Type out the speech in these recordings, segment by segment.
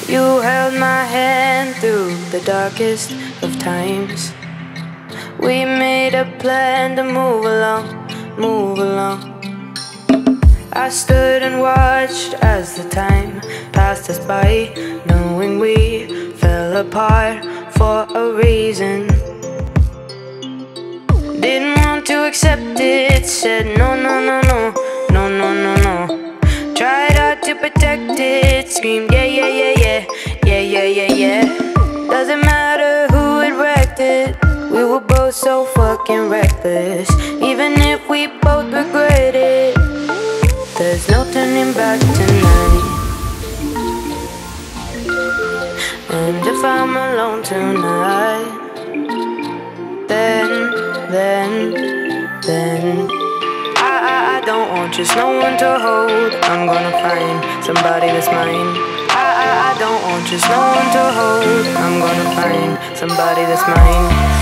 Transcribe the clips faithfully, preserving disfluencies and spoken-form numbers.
You held my hand through the darkest of times. We made a plan to move along, move along. I stood and watched as the time passed us by, knowing we fell apart for a reason. Didn't want to accept it, said no, no, no, no, no, no, no, no. Tried hard to protect it, screamed yeah, yeah, yeah, yeah, yeah, yeah, yeah, yeah. Doesn't matter who had wrecked it, we were both so fucking reckless. Even if we both regret it, there's no turning back tonight. And if I'm alone tonight, then, then, then I, I, I don't want just no one to hold. I'm gonna find somebody that's mine. I, I, I don't want just no one to hold. I'm gonna find somebody that's mine.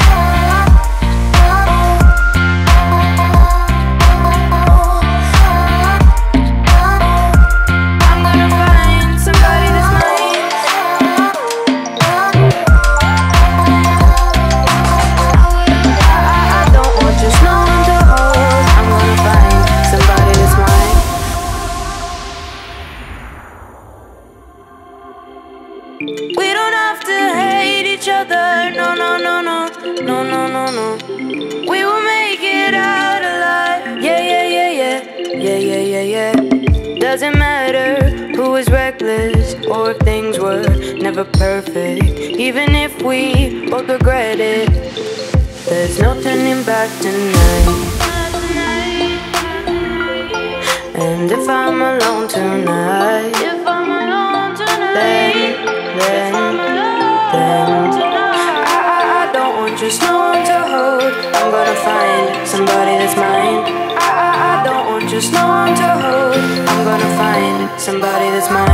We don't have to hate each other, no, no, no, no, no, no, no, no. We will make it out alive, yeah, yeah, yeah, yeah, yeah, yeah, yeah, yeah. Doesn't matter who is reckless or if things were never perfect. Even if we both regret it, there's no turning back tonight. And if I'm alone tonight, if I'm alone tonight, then Then, then I, I, I don't want just no one to hold. I'm gonna find somebody that's mine. I, I, I don't want just no one to hold. I'm gonna find somebody that's mine.